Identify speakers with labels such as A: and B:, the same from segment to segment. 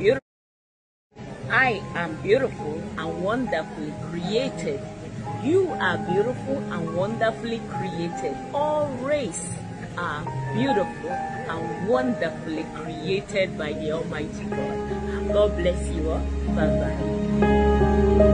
A: beautiful. I am beautiful and wonderfully created. You are beautiful and wonderfully created. All race are beautiful and wonderfully created by the Almighty God. God bless you all. Bye-bye.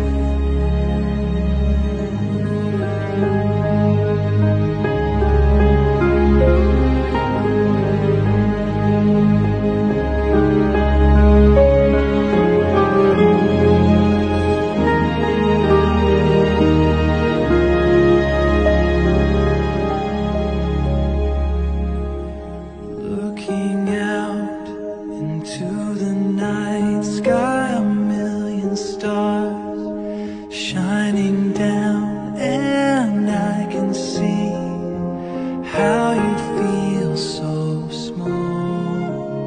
B: Looking out into the night sky, a million stars shining down, and I can see how you feel so small.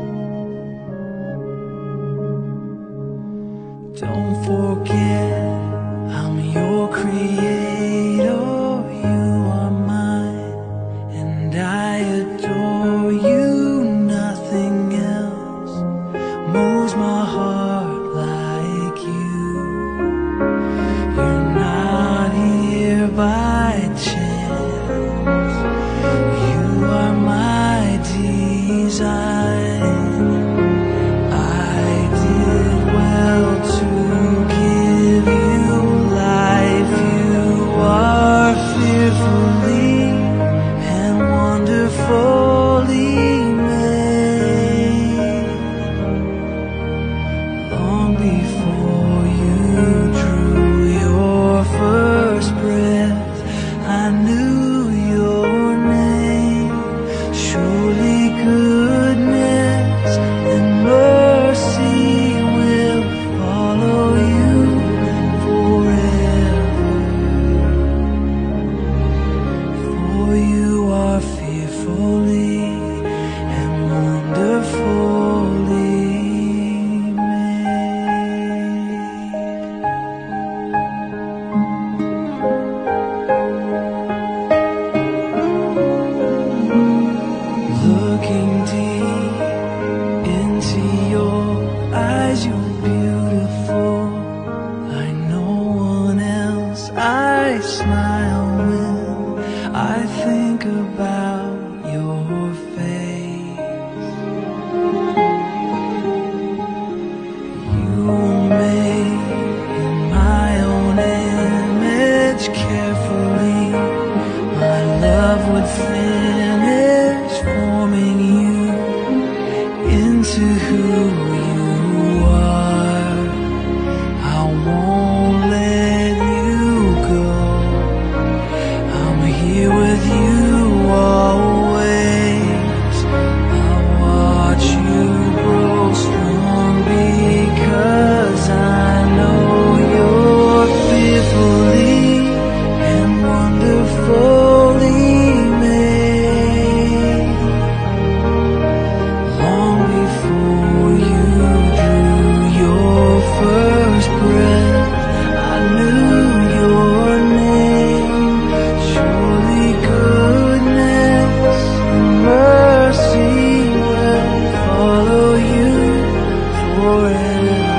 B: Don't forget, I'm your creator, you are mine, and I adore you. Nothing else moves my heart like you. You're not here by chance, you are my design. I did well to give you life. You are fearfully and wonderfully long before you drew your first breath. I knew your name. Surely goodness and mercy will follow you forever. For you are fearfully and wonderfully looking deep into your eyes, you're beautiful like no one else. I smile when I think about your face. You were made in my own image carefully. My love would finish forming you into who you are. I won't let you go. I'm here with you always. I watch you grow strong because I know you're fearfully and wonderfully made. Long before you drew your first breath, I knew your name. Surely goodness and mercy will follow you forever.